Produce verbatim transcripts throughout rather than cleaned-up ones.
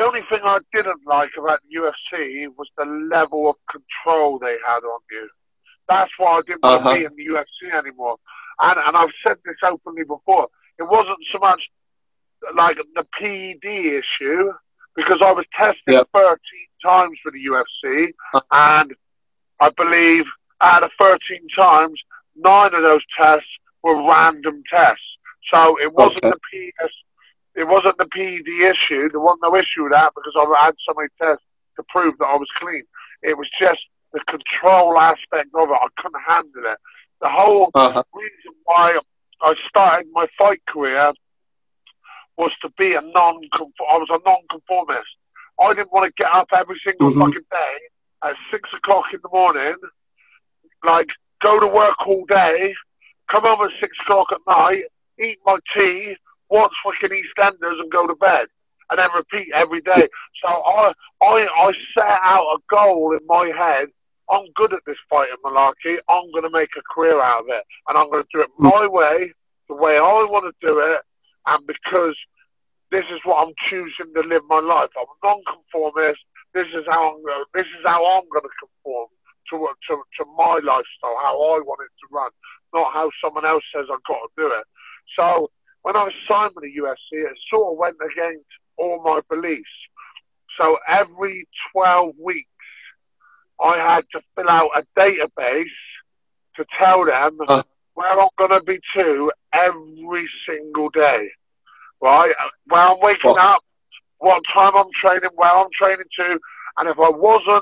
only thing I didn't like about the U F C was the level of control they had on you. That's why I didn't want Uh-huh. to be in the U F C anymore. And, and I've said this openly before. It wasn't so much like the P E D issue, because I was tested Yep. thirteen times for the U F C, and I believe out of thirteen times, nine of those tests were random tests. So it wasn't Okay. the P S, it wasn't the P E D issue. There wasn't no issue with that because I had so many tests to prove that I was clean. It was just the control aspect of it. I couldn't handle it. The whole Uh-huh. reason why I started my fight career was to be a non I was a non-conformist. I didn't want to get up every single Mm-hmm. fucking day at six o'clock in the morning, like go to work all day, come home at six o'clock at night, eat my tea, watch fucking EastEnders and go to bed, and then repeat every day. So I I I set out a goal in my head. I'm good at this fighting malarkey. I'm going to make a career out of it, and I'm going to do it my way, the way I want to do it, and because this is what I'm choosing to live my life. I'm a non-conformist. This is how I'm going. This is how I'm going to conform to to to my lifestyle, how I want it to run, not how someone else says I've got to do it. So when I was signed with the U F C, it sort of went against all my beliefs. So every twelve weeks, I had to fill out a database to tell them Uh. where I'm going to be to every single day. Right? Where I'm waking Well. up, what time I'm training, where I'm training to, and if I wasn't,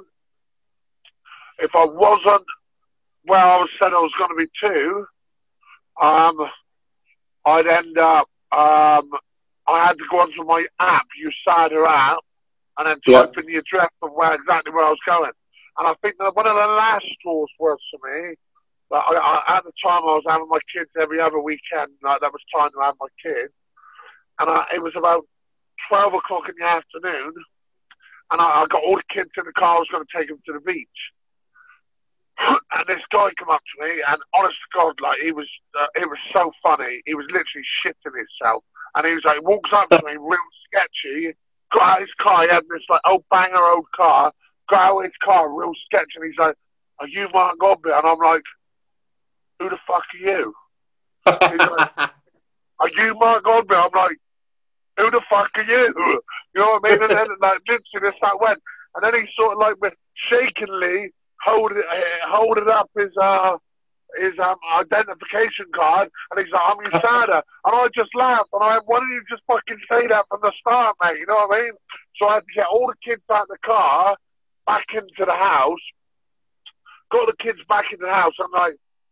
if I wasn't where I was said I was going to be to, um, I'd end up, um, I had to go onto my app, U S A D A app, and then type Yeah. in the address of where exactly where I was going. And I think that one of the last straws was for me. Like I, I, at the time, I was having my kids every other weekend. Like that was time to have my kids. And I, it was about twelve o'clock in the afternoon, and I, I got all the kids in the car. I was going to take them to the beach. And this guy came up to me, and honest to God, like he was, uh, it was so funny. He was literally shitting himself, and he was like, walks up to me, real sketchy. Got out his car. He had this like old banger old car. Got out his car, real sketchy. And he's like, "Are you Mark Godbeer?" And I'm like, "Who the fuck are you?" He's like, "Are you Mark Godbeer?" I'm like, "Who the fuck are you?" You know what I mean? And then like literally this that went, and then he sort of like shakenly holding holding up his uh his um identification card, and he's like, "I'm U S A D A," and I just laughed, and I went, "Why didn't you just fucking say that from the start, mate?" You know what I mean? So I had to get all the kids out of the car, back into the house, got the kids back into the house. I'm like,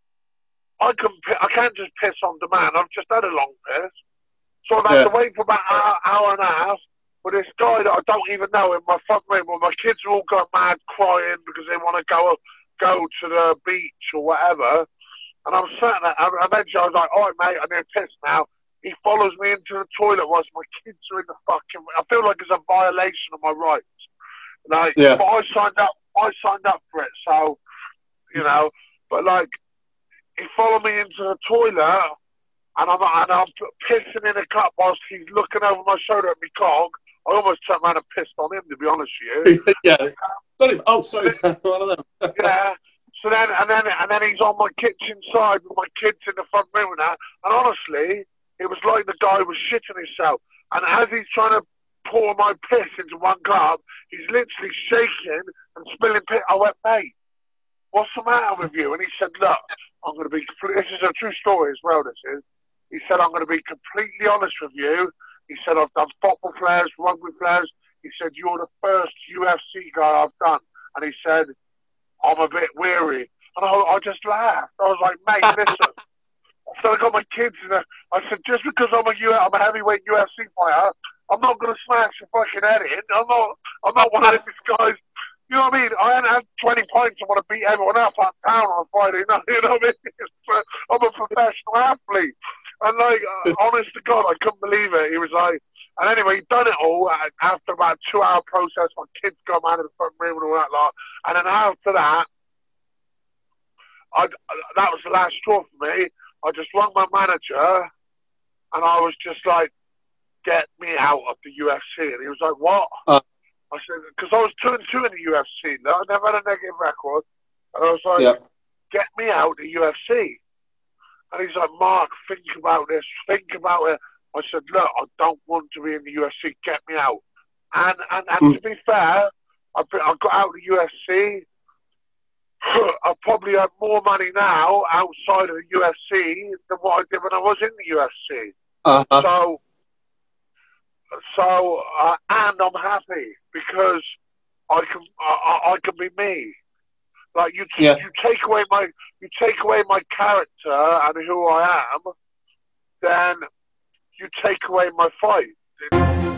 I can I can't just piss on demand. I've just had a long piss. So I've had Yeah. to wait for about an hour, hour and a half for this guy that I don't even know in my front room, where my kids are all going mad crying because they want to go go to the beach or whatever. And I'm sitting there, and eventually I was like, "All right, mate, I need a piss now." He follows me into the toilet whilst my kids are in the fucking... I feel like it's a violation of my rights. Like, Yeah. but I signed up, I signed up for it, so, you know, but like, he followed me into the toilet, and I'm, and I'm pissing in a cup whilst he's looking over my shoulder at me cock. I almost turned around and pissed on him, to be honest with you. Yeah. Sorry. Oh, sorry. One of them. Yeah. So then, and then, and then he's on my kitchen side with my kids in the front room and that. And honestly, it was like the guy was shitting himself. And as he's trying to pour my piss into one cup, he's literally shaking and spilling piss. I went, "Mate, what's the matter with you?" And he said, "Look, I'm going to be, this is a true story as well, this is." He said, "I'm going to be completely honest with you." He said, "I've done football players, rugby players." He said, "You're the first U F C guy I've done." And he said, "I'm a bit weary." And I, I just laughed. I was like, "Mate, listen." So I got my kids in there. I said, "Just because I'm a, U I'm a heavyweight U F C fighter, I'm not going to smash your fucking head in. I'm not, I'm not one of these guys." You know what I mean? I ain't had twenty points and want to beat everyone else out of town on a Friday night. You know what I mean? I'm a professional athlete. And like, uh, honest to God, I couldn't believe it. He was like, and anyway, he'd done it all. After about a two hour process, my kids got out of the front room and all that lot. And then after that, I, that was the last straw for me. I just rang my manager, and I was just like, get me out of the U F C. And he was like, what? Uh, I said, because I was two and two in the U F C. I never had a negative record. And I was like, yeah. get me out of the U F C. And he's like, Mark, think about this. Think about it. I said, look, I don't want to be in the U F C. Get me out. And and, and Mm. to be fair, I, I got out of the U F C. I probably have more money now outside of the U F C than what I did when I was in the U F C. Uh-huh. So, so uh, and I'm happy because I can I, I can be me. Like you, Yeah. you take away my you take away my character and who I am, then you take away my fight.